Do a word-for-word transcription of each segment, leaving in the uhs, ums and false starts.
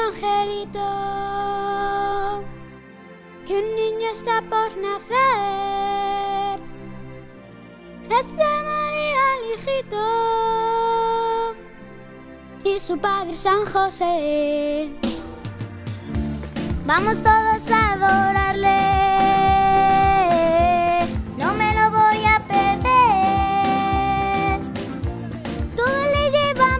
angelito, que un niño está por nacer. Es de María el hijito y su padre San José. Vamos todos a adorarle, no me lo voy a perder. Todos le llevan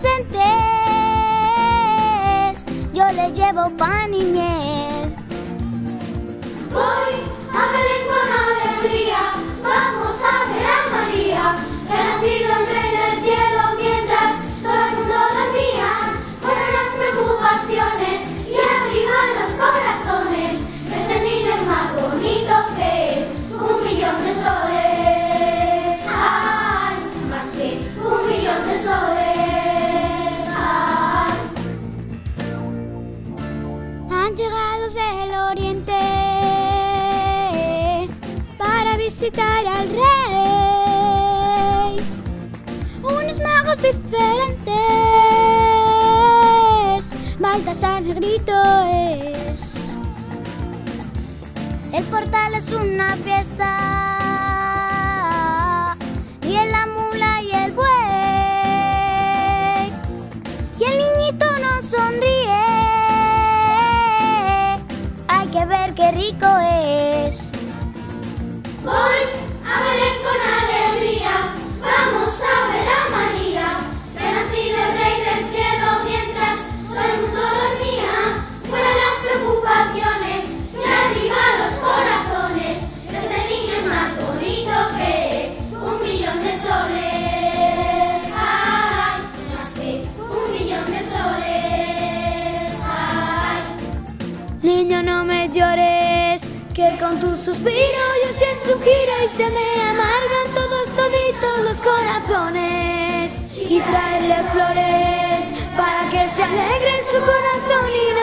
presentes, yo le llevo pan y miel. Voy a Belén con alegría, vamos a ver a María, que ha nacido el Rey del cielo mientras todo el mundo dormía. Fueron las preocupaciones y arriba los corazones, que este niño es más bonito que un millón de soles. Ay, más que un millón de soles. Ay. Han llegado del oriente para visitar al rey, unos magos diferentes, Baltasar Negrito es. El portal es una fiesta, y en la mula y el buey, y el niñito nos sonríe, hay que ver qué rico es. Voy a Belén con alegría, vamos a ver a María, que ha nacido el Rey del cielo mientras todo el mundo dormía. Fueron las preocupaciones y arriba los corazones, que ese niño es más bonito que un millón de soles. Ay, más que un millón de soles. Ay. Niño, no me llores, que con tu suspiro yo siento un giro y se me amargan todos toditos los corazones. Y traerle flores para que se alegre su corazón y no